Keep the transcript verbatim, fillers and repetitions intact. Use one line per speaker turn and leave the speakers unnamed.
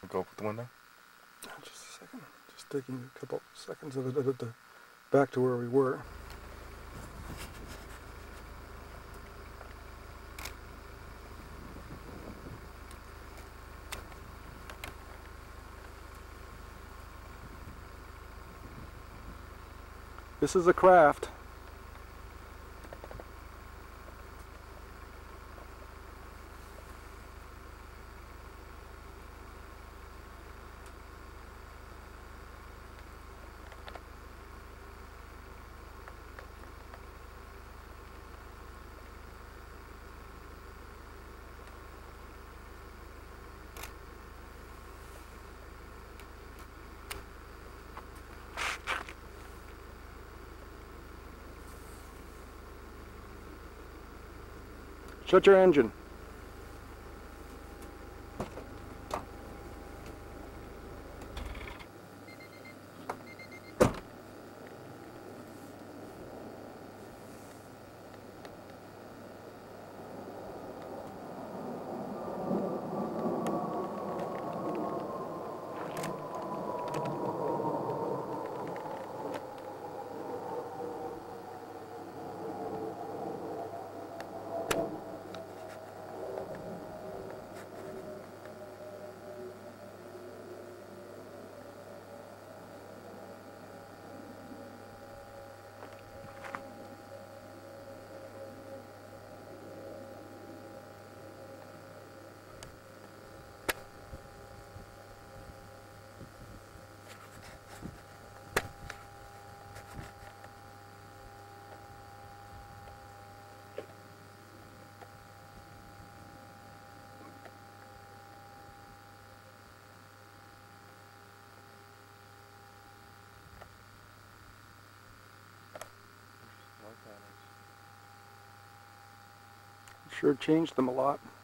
Go up with the window?
Just a second. Just taking a couple seconds of it at the back to where we were. This is a craft. Shut your engine. Sure changed them a lot.